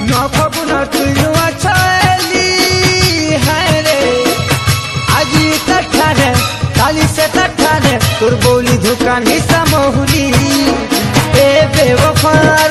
न फगुन तुलुआ छली है रे आज तठाने काली से तठाने तोर बोली धुकानी समहुली ए बेवफा